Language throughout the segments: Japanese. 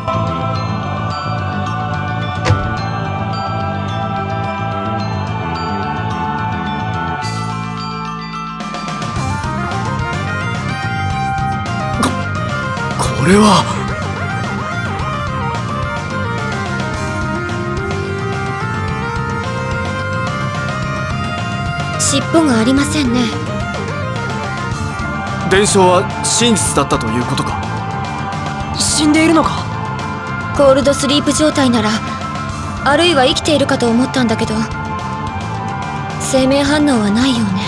これは。 尻尾がありませんね。 伝承は真実だったということか。 死んでいるのか。 コールドスリープ状態なら、あるいは生きているかと思ったんだけど、生命反応はないよね。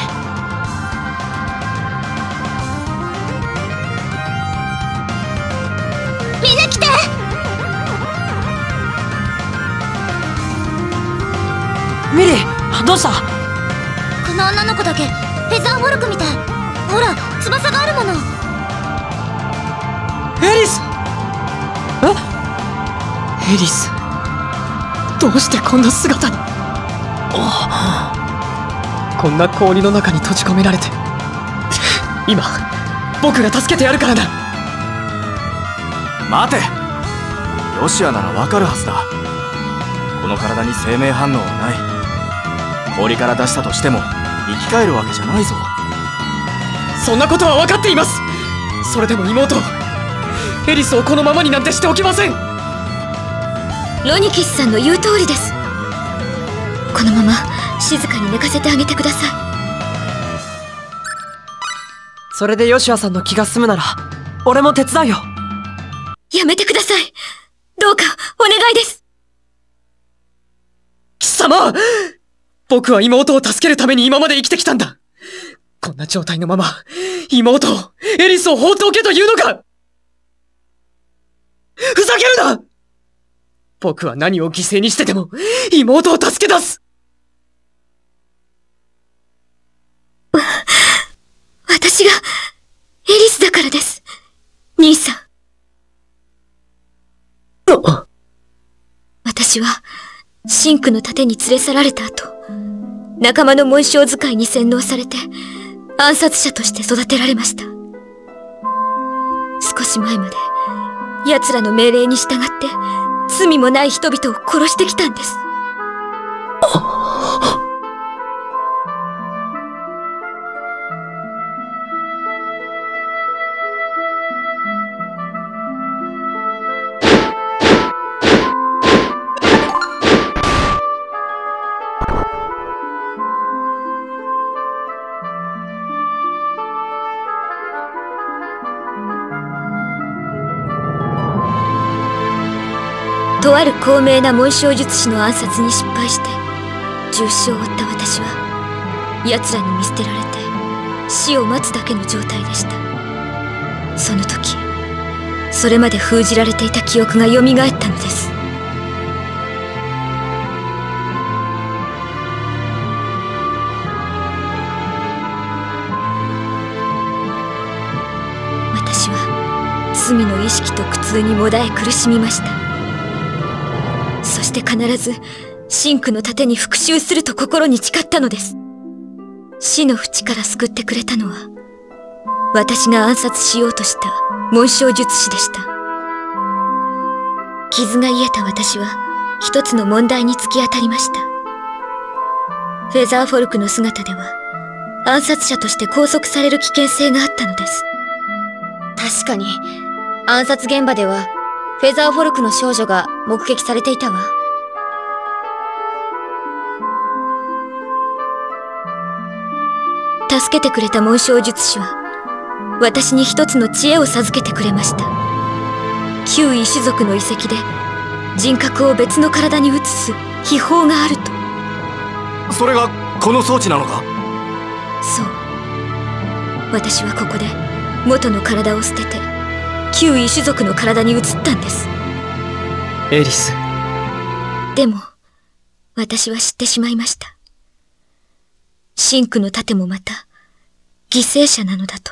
みんな来て。 ミリー、どうした。 この女の子だけフェザーフォルクみたい。ほら、翼があるもの。 エリス。エリス、どうしてこんな姿に。こんな氷の中に閉じ込められて。今僕が助けてやるからな。 待て。ヨシアならわかるはずだ。この体に生命反応はない。氷から出したとしても生き返るわけじゃないぞ。 そんなことは分かっています。それでも妹、エリスをこのままになんてしておきません。 ロニキスさんの言う通りです。このまま静かに寝かせてあげてください。 それでヨシアさんの気が済むなら俺も手伝うよ。 やめてください。どうかお願いです。 貴様、僕は妹を助けるために今まで生きてきたんだ。こんな状態のまま妹を、エリスを放っておけというのか。ふざけるな。僕は何を犠牲にしてでも妹を助け出す。 私がエリスだからです、兄さん。私はシンクの盾に連れ去られた後、仲間の紋章使いに洗脳されて暗殺者として育てられました。少し前まで奴らの命令に従って罪もない人々を殺してきたんです。とある高名な紋章術師の暗殺に失敗して重傷を負った私は奴らに見捨てられて死を待つだけの状態でした。その時、それまで封じられていた記憶が蘇ったのです。私は罪の意識と苦痛にもだえ苦しみました。そして必ずシンクの盾に復讐すると心に誓ったのです。死の淵から救ってくれたのは私が暗殺しようとした紋章術師でした。傷が癒えた私は一つの問題に突き当たりました。フェザーフォルクの姿では暗殺者として拘束される危険性があったのです。確かに暗殺現場ではフェザーフォルクの少女が目撃されていたわ。助けてくれた紋章術師は私に一つの知恵を授けてくれました。旧異種族の遺跡で人格を別の体に移す秘法があると。 それがこの装置なのか。 そう。私はここで元の体を捨てて旧異種族の体に移ったんです。 エリス。 でも私は知ってしまいました。シンクの盾もまた犠牲者なのだと。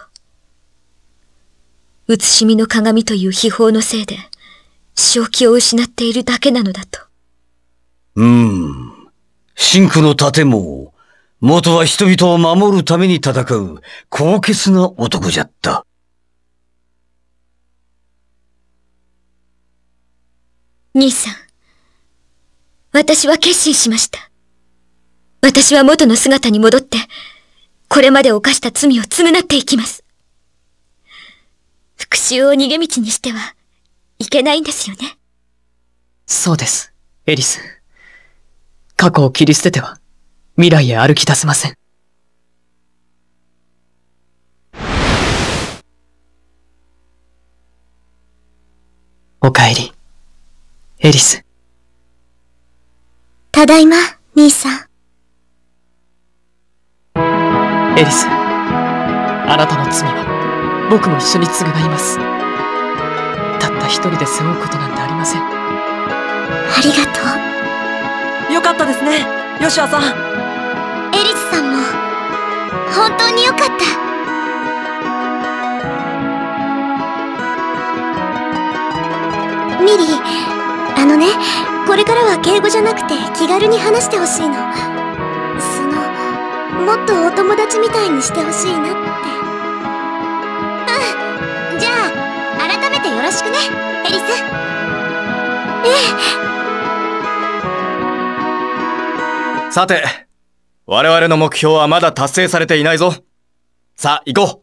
写しみの鏡という秘法のせいで正気を失っているだけなのだと。 シンクの盾も元は人々を守るために戦う高潔な男じゃった。 兄さん、私は決心しました。私は元の姿に戻って、これまで犯した罪を償っていきます。復讐を逃げ道にしてはいけないんですよね。 そうです、エリス。過去を切り捨てては、未来へ歩き出せません。おかえり、エリス。 ただいま、兄さん。 エリス、あなたの罪は僕も一緒に償います。たった一人で背負うことなんてありません。 ありがとう。 よかったですね、ヨシアさん。 エリスさんも本当によかった。ミリー、これからは敬語じゃなくて気軽に話してほしいの。もっとお友達みたいにしてほしいなって。うん。じゃあ、改めてよろしくね、エリス。 さて、我々の目標はまだ達成されていないぞ。さあ、行こう。